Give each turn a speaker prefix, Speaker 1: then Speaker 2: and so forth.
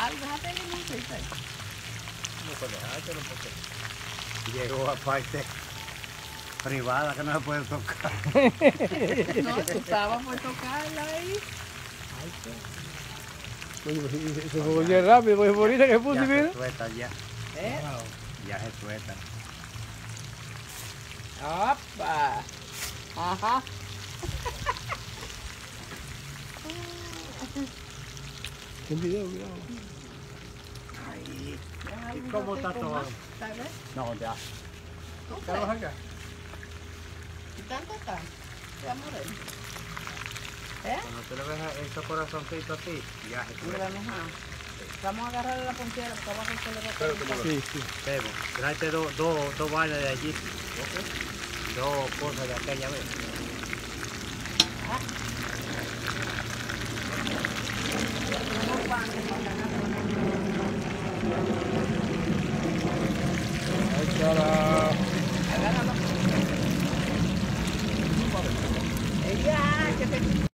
Speaker 1: Déjalo, déjate el limoncito ahí.
Speaker 2: No puedo dejártelo porque llegó a parte privada que no se puede tocar.
Speaker 1: No, tú estabas por tocarla ahí.
Speaker 3: Ay, qué. Se fue rápido, porque bonita que puse,
Speaker 2: Ya
Speaker 3: mira.
Speaker 2: se suelta ya.
Speaker 1: ¿Eh?
Speaker 2: Ya se suelta.
Speaker 1: ¡Opa! Ajá.
Speaker 3: Un video, mira.
Speaker 2: Ahí.
Speaker 1: Déjalo
Speaker 2: ¿Y
Speaker 1: un
Speaker 2: cómo está
Speaker 1: ratico
Speaker 2: todo?
Speaker 1: más, tal vez.
Speaker 2: No, ya.
Speaker 1: ¿Tú
Speaker 3: ¿Ya vas
Speaker 1: crees?
Speaker 3: acá?
Speaker 1: ¿Y tanto está? Ya moreno. ¿Eh?
Speaker 2: Cuando tú le ves esos corazoncitos así, ya se
Speaker 1: Mira,
Speaker 2: suelta.
Speaker 1: mija. Vamos a agarrarle la puntera porque abajo se le va a caer.
Speaker 3: Sí, sí.
Speaker 2: Temo, tráete dos vainas de allí. Dos cosas de aquella vez.
Speaker 1: Unos panes para ganar.
Speaker 3: Ahí está la...
Speaker 1: Agárralo. Ella, que te